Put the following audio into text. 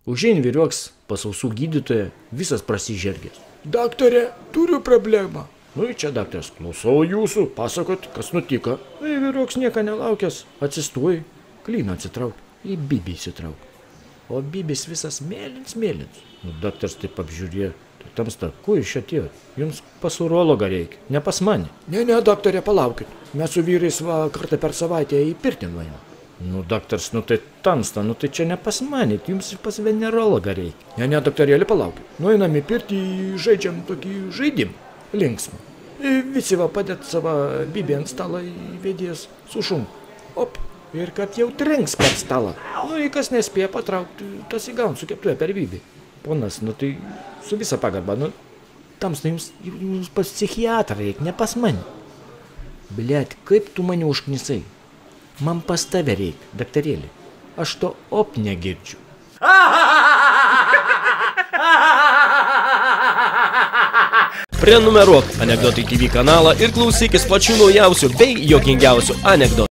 Užein vyriuoks pas Ausu gydytoją, visas prasižergęs. Daktare, turiu problemą. Nu, čia daktaras, klausau jūsų, pasakot, kas nutiko. Vyriuoks nieko nelaukęs, atsistuoja, klyną atsitrauk, į bibį įsitrauk. O bibis visas mėlyns. Nu, daktaras taip apžiūrėjo, tamsta, kuo iš čia atėjo? Jums pas urologą reikia, ne pas mane. Ne, daktare, palaukit. Mes su vyrais kartą per savaitę į pirtį nuėjome. Nu, daktaras, nu tai tamsta, nu tai čia ne pas mane, jums pas venerologą reikia. Ne, daktarėlį, palaukit. Nueinam į pirtį, žaidžiam tokį žaidimą. Linksmą. Visi padėt savo bibį ant stalo įvedės su šum. Op. Ir kad jau trenks per stalą. Nu, į kas nespėja patraukti, tas įgaun su keptuoja per bibį. Ponas, nu tai su visa pagarba, nu, tamsta, jums pas psichiatrą reikia, ne pas mane. Bliat, kaip tu mane užknisai? Man pas tave reikia, daktarėlį. Aš to op negirdžiu. Prenumeruok Anekdotai TV kanalą ir klausykis pačių naujausių bei juokingiausių anekdotų.